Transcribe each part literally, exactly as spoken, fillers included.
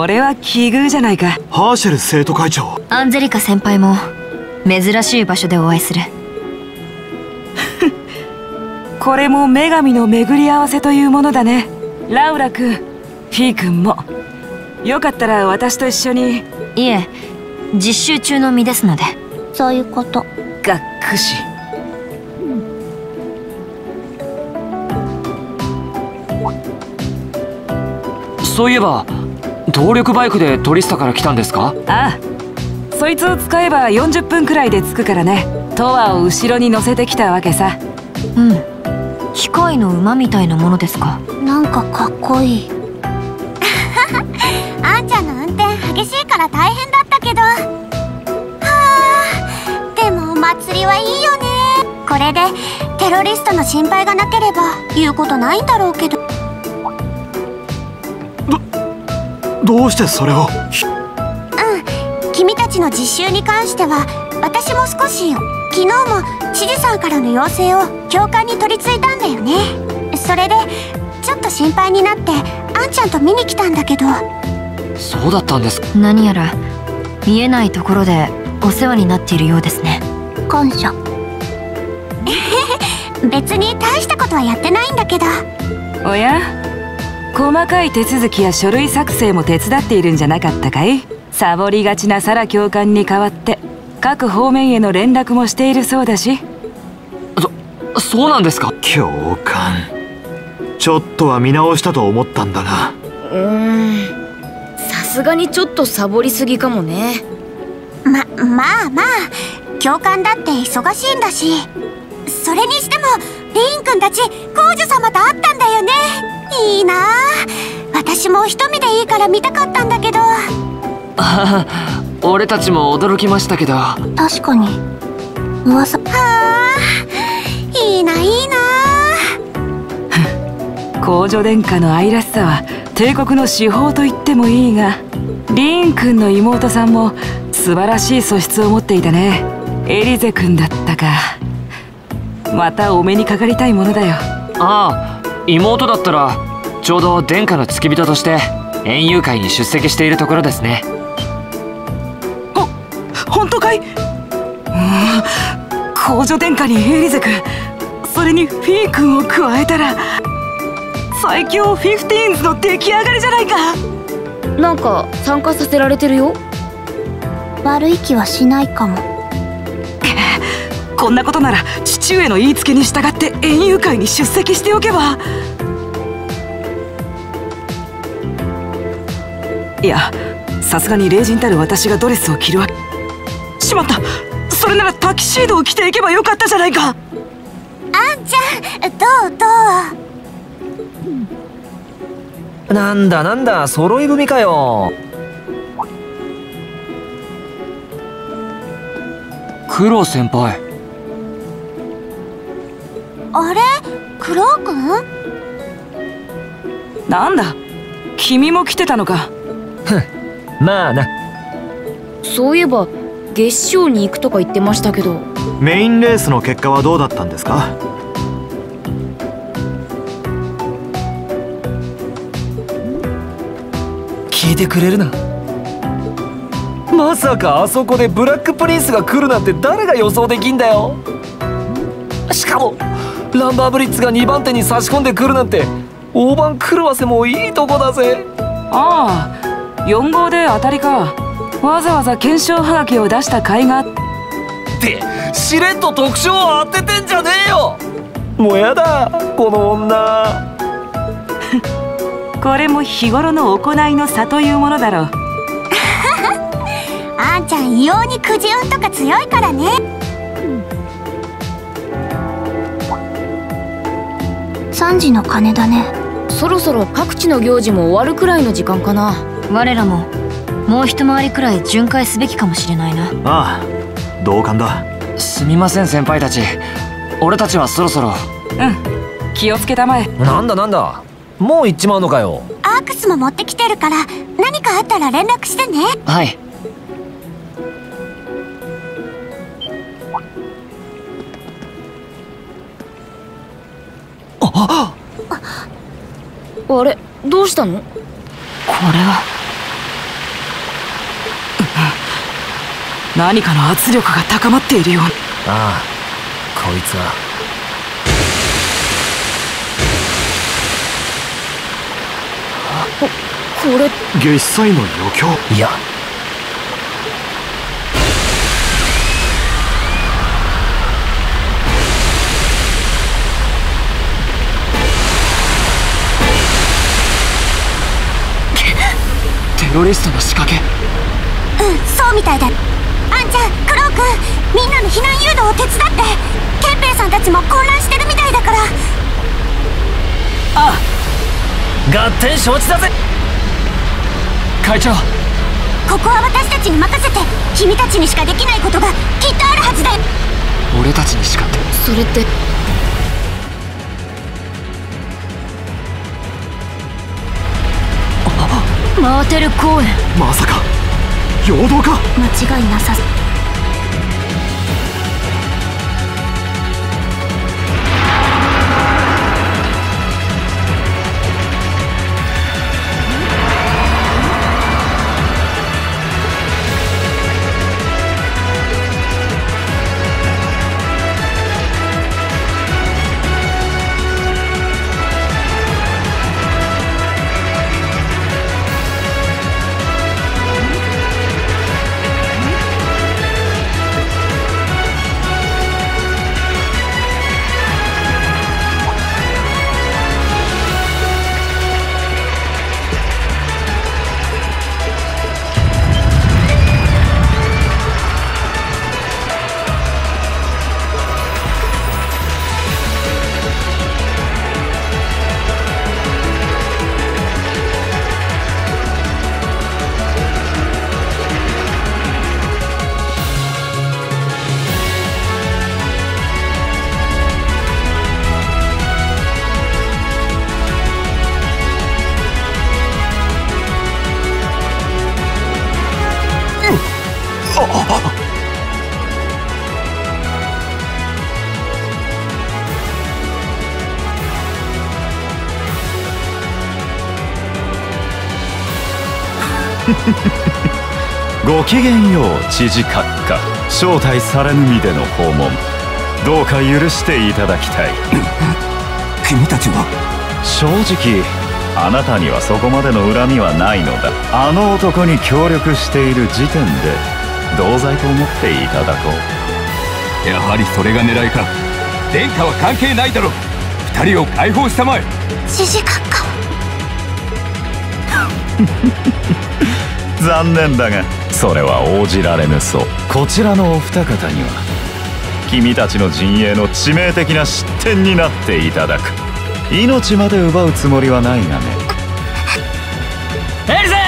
これは奇遇じゃないか。 ハーシェル生徒会長。 アンゼリカ先輩も珍しい場所でお会いする。 これも女神の巡り合わせというものだね。ラウラ君、フィー君もよかったら私と一緒に。 いえ、実習中の身ですので。 そういうこと。 がっくし。 そういえば動力バイクでトリスタから来たんですか？ ああ、そいつを使えばよんじゅっぷんくらいで着くからね。トワを後ろに乗せてきたわけさ。 うん、機械の馬みたいなものですか。 なんかかっこいい。 あんちゃんの運転激しいから大変だったけど、はあ、でもお祭りはいいよね。これでテロリストの心配がなければ言うことないんだろうけど。 どどうしてそれを？ うん、君たちの実習に関しては私も少し昨日も知事さんからの要請を教官に取り継いだんだよね。それでちょっと心配になってあんちゃんと見に来たんだけど。 そうだったんですか。 何やら見えないところでお世話になっているようですね。 感謝。 別に大したことはやってないんだけど。 おや、細かい手続きや書類作成も手伝っているんじゃなかったかい？サボりがちなサラ教官に代わって各方面への連絡もしているそうだし。 そ、そうなんですか？ 教官、ちょっとは見直したと思ったんだが。 うーん、さすがにちょっとサボりすぎかもね。 ま、まあまあ、教官だって忙しいんだし。それにしてもリーン君たち皇女様と会ったんだよね。いいなあ。私も一目でいいから見たかったんだけど。 ああ、俺たちも驚きましたけど。 確かに噂。 はあ、いいないいなあ。皇女殿下の愛らしさは帝国の至宝と言ってもいいが、リーン君の妹さんも素晴らしい素質を持っていたね。エリゼ君だったか。またお目にかかりたいものだよ。 ああ、妹だったらちょうど殿下の付き人として園遊会に出席しているところですね。 ほ、本当かい？うーん、皇女殿下にエリゼ君、それにフィー君を加えたら最強フィフティーンズの出来上がりじゃないか。 なんか参加させられてるよ。 悪い気はしないかも。 こんなことなら父上の言いつけに従って園遊会に出席しておけば。いや、さすがに霊人たる私がドレスを着るわけ。しまった、それならタキシードを着ていけばよかったじゃないか。 あんちゃん、どうどう。 なんだなんだ、揃い踏みかよ。 クロ先輩。 あれ、クロウ君？ なんだ、君も来てたのか。 ふん、まあな。 そういえば月賞に行くとか言ってましたけど。 メインレースの結果はどうだったんですか？ 聞いてくれるな。まさかあそこでブラックプリンスが来るなんて誰が予想できんだよ。しかもランバーブリッツがにばん手に差し込んでくるなんて、大番狂わせもいいとこだぜ。 ああ、よん号で当たりか。わざわざ懸賞はがきを出した甲斐があって、 しれっと特賞を当ててんじゃねえよ。もうやだ、この女。 これも日頃の行いの差というものだろう。 あんちゃん異様にくじ運とか強いからね。 さんじの鐘だね。 そろそろ各地の行事も終わるくらいの時間かな。 我らももう一回りくらい巡回すべきかもしれないな。 ああ、同感だ。 すみません先輩たち、俺たちはそろそろ。 うん、気をつけたまえ。 なんだなんだ、もう行っちまうのかよ。 アークスも持ってきてるから何かあったら連絡してね。 はい。 あれ、どうしたの？ これは何かの圧力が高まっているように。 ああ、こいつはこれ月災の余興。 いや、 テロリストの仕掛け。 うん、そうみたいだ。あんちゃん、クロウ君、みんなの避難誘導を手伝って。ケンペイさんたちも混乱してるみたいだから。 あ合点承知だぜ。 会長、 ここは私たちに任せて。君たちにしかできないことがきっとあるはずだよ。 俺たちにしかって。 それってマーテル公園。 まさか陽動か。 間違いなさそう。 ごきげんよう、知事閣下。招待されぬ身での訪問、どうか許していただきたい。 君たちは。 正直あなたにはそこまでの恨みはないのだ。あの男に協力している時点で同罪と思っていただこう。 やはりそれが狙いか。殿下は関係ないだろう。二人を解放したまえ。 知事閣下。 残念だがそれは応じられぬそう。こちらのお二方には君たちの陣営の致命的な失点になっていただく。命まで奪うつもりはないがね。 エルゼ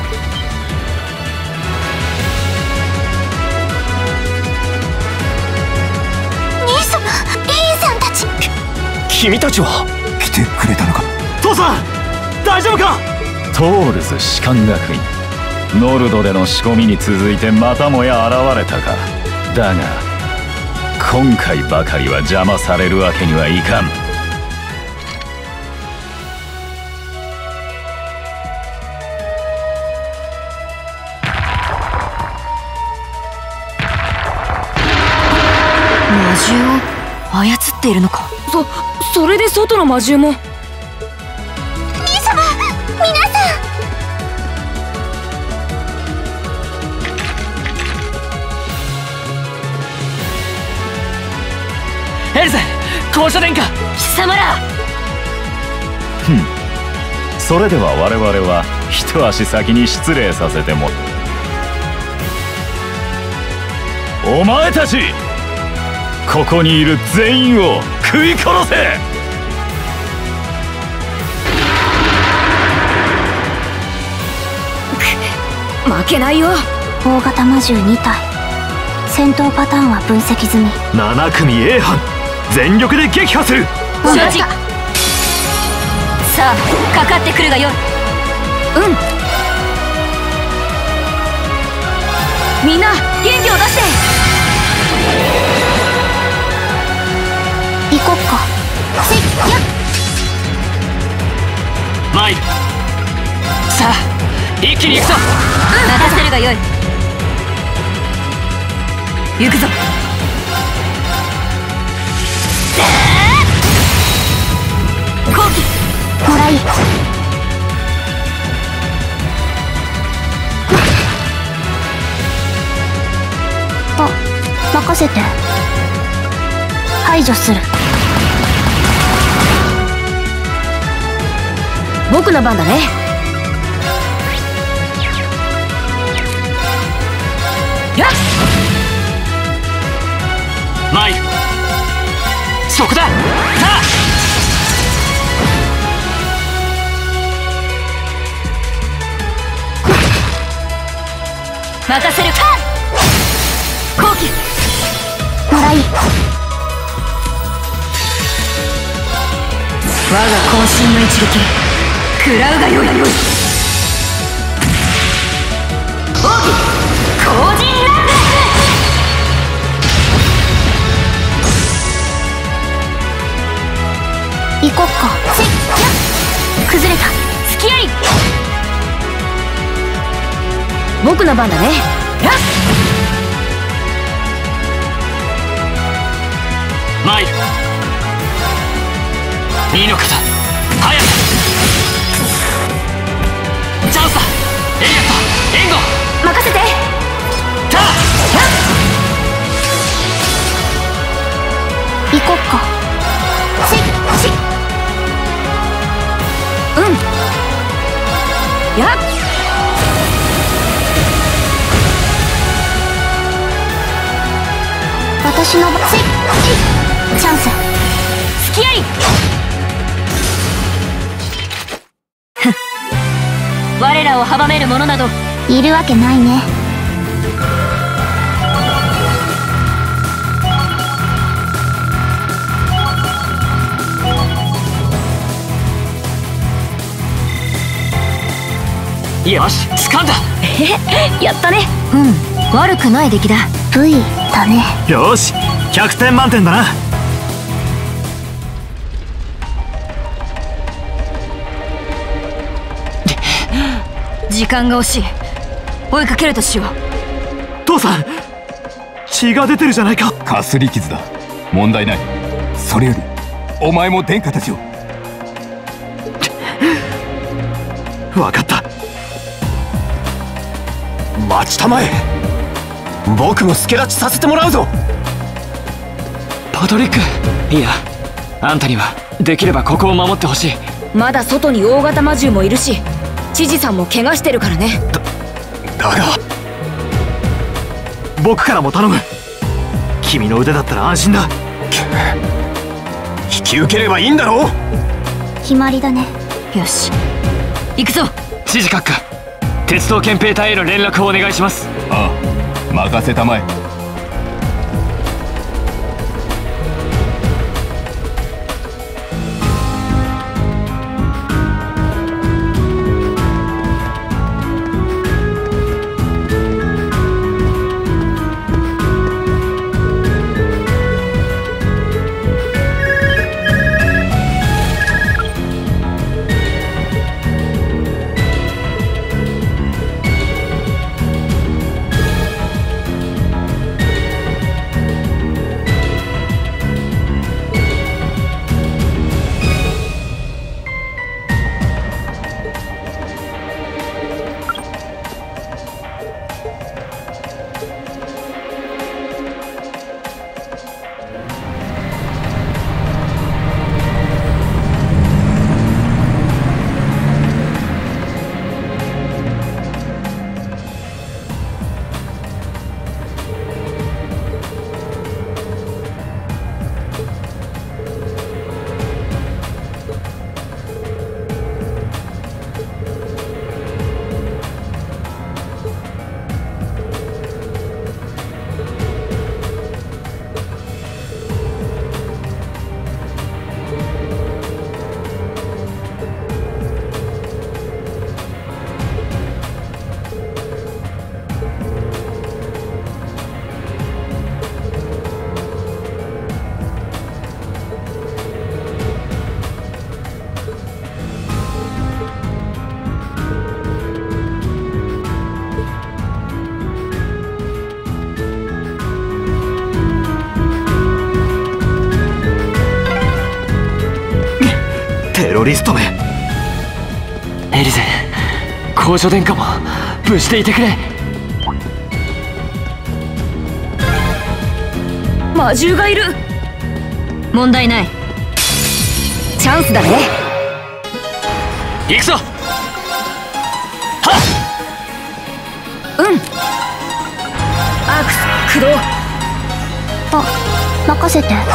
ー！兄様、リーンさんたち。 君たちは来てくれたのか。 父さん大丈夫か。 トールズ士官学院、ノルドでの仕込みに続いてまたもや現れたか。だが今回ばかりは邪魔されるわけにはいかん。 魔獣を操っているのか。 そそれで外の魔獣も。 兄様、皆さん。 エルゼ、高所殿下。 貴様ら。 ふん、それでは我々は一足先に失礼させても。お前たち、ここにいる全員を食い殺せ。 負けないよ。 大型魔獣に体、戦闘パターンは分析済み。 なな組 A 班全力で撃破する。 承知。さあかかってくるがよい。 うん。みんな元気を出して。 行こっか。 せっよっ。 参る。さあ一気に行くぞ。 任せるがよい。 行くぞ。 後期もらい。あ、任せて。排除する。 僕の番だね。 やっマイル、そこだ。さあ任せる。 後期もらい。 我が渾身の一撃食らうがよい。奥義後陣乱舞。 行こっか。せっ崩れた。 付き合い。 僕の番だね。 やっマイル、二の肩早く。チャンスだ。エリアット、援護任せて。 さあ行こっか。せっせっうんやっ私のせっチャンス。 付き合い。我らを阻める者などいるわけないね。 よし、掴んだ。 やったね。 うん悪くない出来だ。 V だね。 よし、ひゃくてん満点だな。 時間が惜しい。追いかけるとしよう。 父さん、血が出てるじゃないか。 かすり傷だ。問題ない。それよりお前も殿下たちを。 分かった。 待ちたまえ。僕も助太刀させてもらうぞ。 パトリック、いやあんたにはできればここを守ってほしい。 まだ外に大型魔獣もいるし、知事さんも怪我してるからね。 だが僕からも頼む。君の腕だったら安心だ。 引き受ければいいんだろう。 決まりだね。 よし行くぞ。 知事閣下、鉄道憲兵隊への連絡をお願いします。 ああ、任せたまえ。 よリストメ。 エリゼ、公女殿下も無事でいてくれ。 魔獣がいる。 問題ない。チャンスだね。 行くぞ。はっ。うん。アークス駆動。 あ、任せて。せい。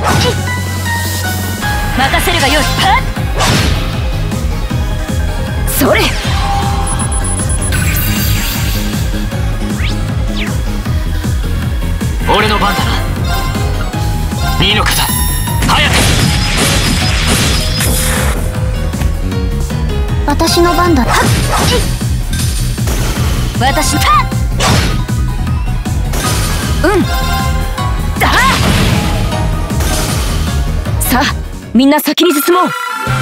任せるがよい。はっ。 それ。 俺の番だな。二の方、早く。 私の番だ。はっ。 私の。 うん。だ。さあ、みんな先に進もう。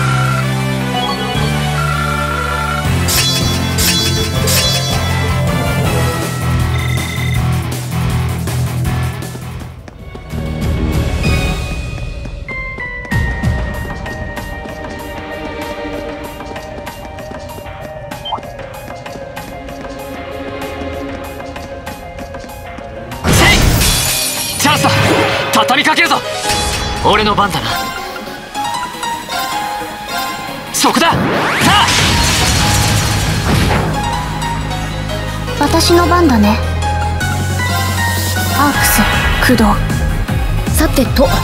チャンスだ。畳みかけるぞ。俺の番だな。そこだ。さあ、 私の番だね。アークス駆動。 さてと。は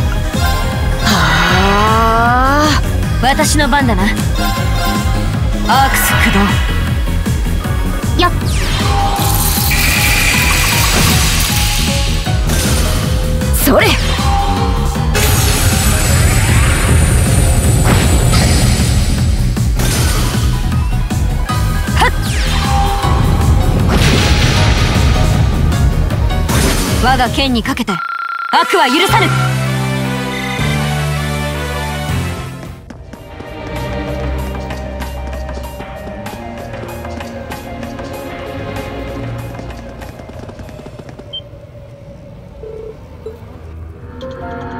あ、 私の番だな。アークス駆動。 やっ。 それ。 我が剣にかけて悪は許さぬ。 you